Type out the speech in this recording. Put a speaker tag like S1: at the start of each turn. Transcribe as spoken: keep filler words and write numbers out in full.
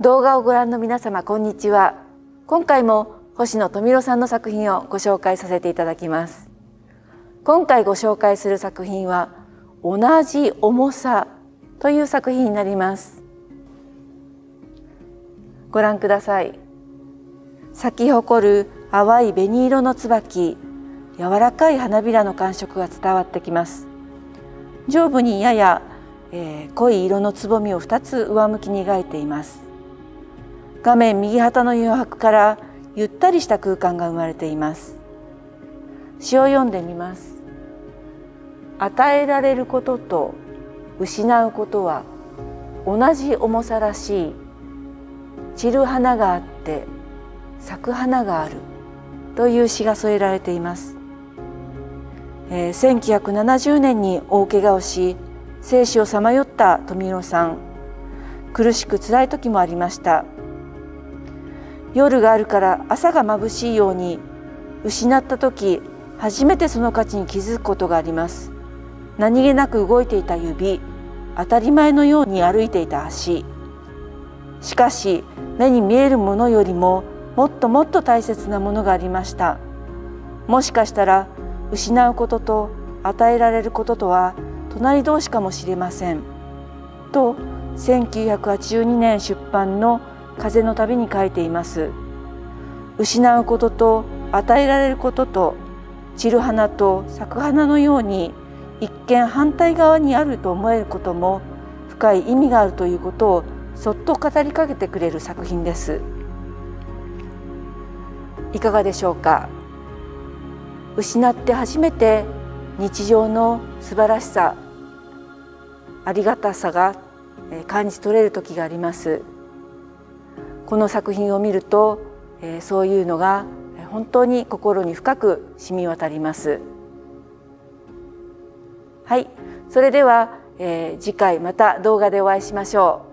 S1: 動画をご覧の皆様、こんにちは。今回も星野富郎さんの作品をご紹介させていただきます。今回ご紹介する作品は同じ重さという作品になります。ご覧ください。咲き誇る淡い紅色の椿、柔らかい花びらの感触が伝わってきます。上部にやや、えー、濃い色のつぼみをふたつ上向きに描いています。画面右旗の余白からゆったりした空間が生まれています。詩を読んでみます。与えられることと失うことは同じ重さらしい。散る花があって咲く花があるという詩が添えられています。えー、せんきゅうひゃくななじゅうねんに大怪我をし生死をさまよった富郎さん。苦しく辛い時もありました。夜があるから朝が眩しいように、失った時初めてその価値に気づくことがあります。何気なく動いていた指、当たり前のように歩いていた足。しかし目に見えるものよりももっともっと大切なものがありました。もしかしたら失うことと与えられることとは隣同士かもしれません。とせんきゅうひゃくはちじゅうにねん出版の風の旅に書いています。失うことと与えられることと散る花と咲く花のように一見反対側にあると思えることも深い意味があるということをそっと語りかけてくれる作品です。いかがでしょうか。失って初めて日常の素晴らしさ、ありがたさが感じ取れる時があります。この作品を見ると、えー、そういうのが本当に心に深く染み渡ります。はい、それでは、えー、次回また動画でお会いしましょう。